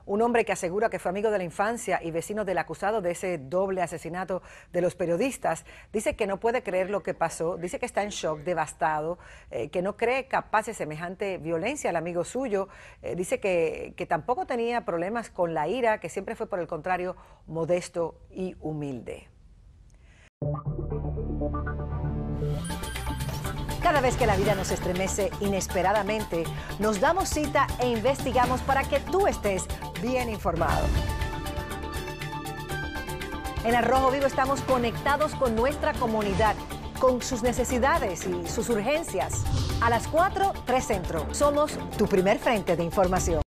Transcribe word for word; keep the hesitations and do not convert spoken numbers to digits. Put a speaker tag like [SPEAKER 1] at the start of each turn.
[SPEAKER 1] Un hombre que asegura que fue amigo de la infancia y vecino del acusado de ese doble asesinato de los periodistas, dice que no puede creer lo que pasó, dice que está en shock, devastado, eh, que no cree capaz de semejante violencia al amigo suyo, eh, dice que, que tampoco tenía problemas con la ira, que siempre fue por el contrario modesto y humilde. Cada vez que la vida nos estremece inesperadamente, nos damos cita e investigamos para que tú estés bien informado. En Al Rojo Vivo estamos conectados con nuestra comunidad, con sus necesidades y sus urgencias. A las cuatro, tres Centro. Somos tu primer frente de información.